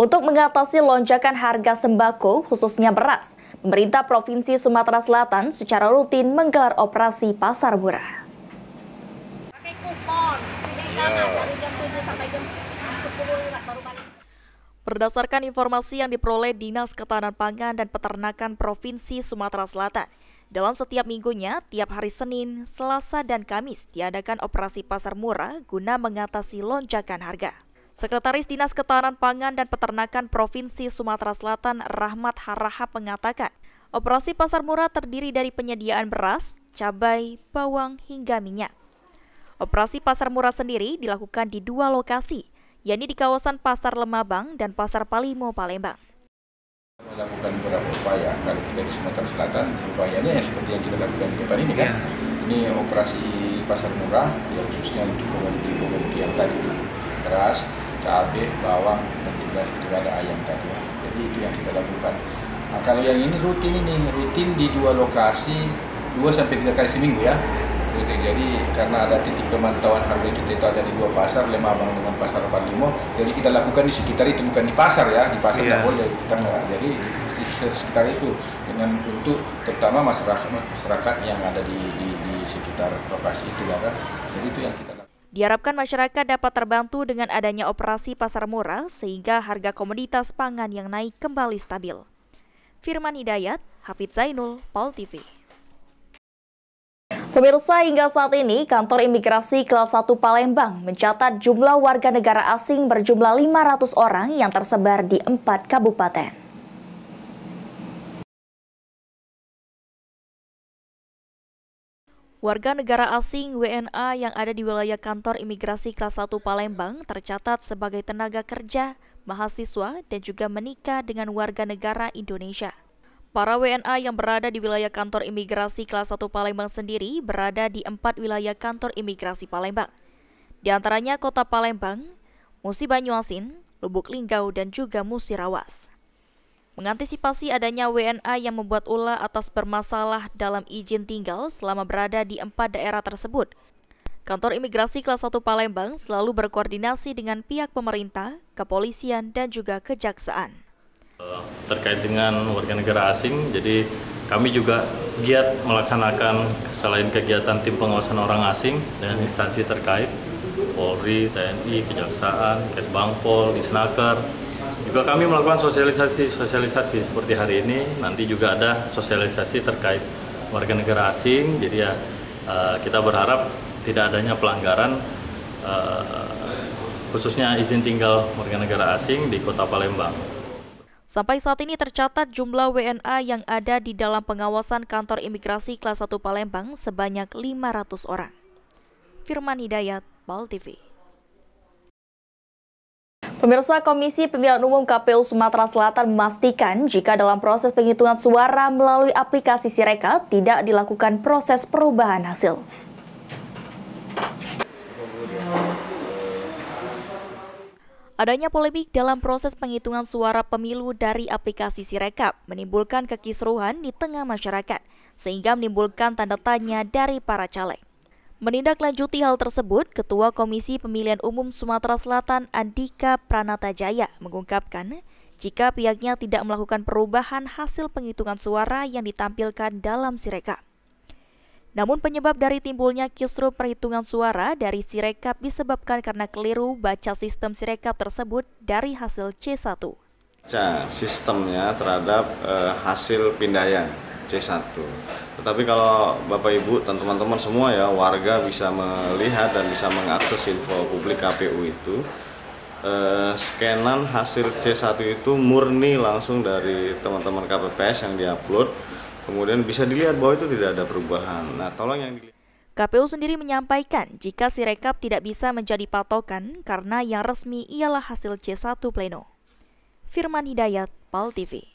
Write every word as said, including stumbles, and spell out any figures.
Untuk mengatasi lonjakan harga sembako, khususnya beras, pemerintah Provinsi Sumatera Selatan secara rutin menggelar operasi pasar murah. Pakai kupon, yeah. Dari jam tujuh sampai jam sepuluh baru balik. Berdasarkan informasi yang diperoleh Dinas Ketahanan Pangan dan Peternakan Provinsi Sumatera Selatan, dalam setiap minggunya, tiap hari Senin, Selasa, dan Kamis diadakan operasi pasar murah guna mengatasi lonjakan harga. Sekretaris Dinas Ketahanan Pangan dan Peternakan Provinsi Sumatera Selatan Rahmat Harahap mengatakan, operasi pasar murah terdiri dari penyediaan beras, cabai, bawang, hingga minyak. Operasi pasar murah sendiri dilakukan di dua lokasi, yakni di kawasan Pasar Lemabang dan Pasar Palimo, Palembang. Melakukan beberapa upaya, kalau kita di Sumatera Selatan, upayanya yang seperti yang kita lakukan di depan ini kan, yeah. Ini operasi pasar murah, yang khususnya untuk komoditi-komoditi yang tadi itu, beras, cabai, bawang, dan juga juga ada ayam tadi. Jadi itu yang kita lakukan. Nah, kalau yang ini rutin ini, rutin di dua lokasi, dua sampai tiga kali seminggu ya. Rutin. Jadi karena ada titik pemantauan harga kita itu ada di dua pasar, Lemabang dengan Pasar Palimo. Jadi kita lakukan di sekitar itu, bukan di pasar ya, di pasar nggak yeah. boleh kita nggak. Jadi di sekitar itu dengan untuk terutama masyarakat masyarakat yang ada di, di, di sekitar lokasi itu ya kan. Jadi itu yang kita lakukan. Diharapkan masyarakat dapat terbantu dengan adanya operasi pasar murah sehingga harga komoditas pangan yang naik kembali stabil. Firman Hidayat, Hafidz Zainul, Pol T V. Pemirsa, hingga saat ini kantor imigrasi kelas satu Palembang mencatat jumlah warga negara asing berjumlah lima ratus orang yang tersebar di empat kabupaten. Warga negara asing W N A yang ada di wilayah kantor imigrasi kelas satu Palembang tercatat sebagai tenaga kerja, mahasiswa, dan juga menikah dengan warga negara Indonesia. Para W N A yang berada di wilayah kantor imigrasi kelas satu Palembang sendiri berada di empat wilayah kantor imigrasi Palembang. Di antaranya Kota Palembang, Musi Banyuasin, Lubuk Linggau, dan juga Musirawas. Mengantisipasi adanya W N A yang membuat ulah atas bermasalah dalam izin tinggal selama berada di empat daerah tersebut, kantor imigrasi kelas satu Palembang selalu berkoordinasi dengan pihak pemerintah, kepolisian, dan juga kejaksaan. Terkait dengan warga negara asing, jadi kami juga giat melaksanakan selain kegiatan tim pengawasan orang asing dengan instansi terkait, Polri, T N I, Kejaksaan, Kesbangpol, Disnaker. Juga kami melakukan sosialisasi-sosialisasi seperti hari ini, nanti juga ada sosialisasi terkait warga negara asing, jadi ya kita berharap tidak adanya pelanggaran khususnya izin tinggal warga negara asing di Kota Palembang. Sampai saat ini tercatat jumlah W N A yang ada di dalam pengawasan kantor imigrasi kelas satu Palembang sebanyak lima ratus orang. Firman Hidayat, Pol T V. Pemirsa, Komisi Pemilihan Umum K P U Sumatera Selatan memastikan jika dalam proses penghitungan suara melalui aplikasi Sirekap tidak dilakukan proses perubahan hasil. Adanya polemik dalam proses penghitungan suara pemilu dari aplikasi Sirekap menimbulkan kekisruhan di tengah masyarakat, sehingga menimbulkan tanda tanya dari para caleg. Menindaklanjuti hal tersebut, Ketua Komisi Pemilihan Umum Sumatera Selatan Andika Pranatajaya mengungkapkan jika pihaknya tidak melakukan perubahan hasil penghitungan suara yang ditampilkan dalam Sirekap. Namun penyebab dari timbulnya kisruh perhitungan suara dari Sirekap disebabkan karena keliru baca sistem Sirekap tersebut dari hasil C satu. Baca sistemnya terhadap eh, hasil pindahan C satu. Tetapi kalau Bapak Ibu dan teman-teman semua ya, warga bisa melihat dan bisa mengakses info publik K P U itu, eh, scanan hasil C satu itu murni langsung dari teman-teman K P P S yang diupload. Kemudian bisa dilihat bahwa itu tidak ada perubahan. Nah, tolong yang dilihat. K P U sendiri menyampaikan jika Sirekap tidak bisa menjadi patokan karena yang resmi ialah hasil C satu pleno. Firman Hidayat, Pol T V.